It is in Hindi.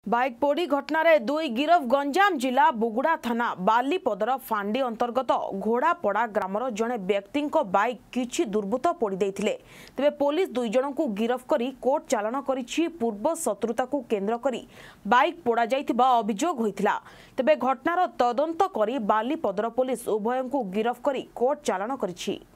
बाइक पोड़ी घटना दुई गिरफ गंजाम जिला बुगुड़ा थाना बालीपदर फांडी अंतर्गत घोड़ापड़ा ग्रामर जड़े व्यक्ति बाइक किछि दुर्बृत्त पोड़ी देइथिले। तेबे पुलिस दुई जन को गिरफ करी कोर्ट चालान करिछि। पूर्व शत्रुता को केंद्र करी बाइक पोड़ा जाइथिबा अभियोग होइथिला। तेबे घटनार तदंत करी बालीपदर पुलिस उभय को गिरफ करी कोर्ट चालान करिछि।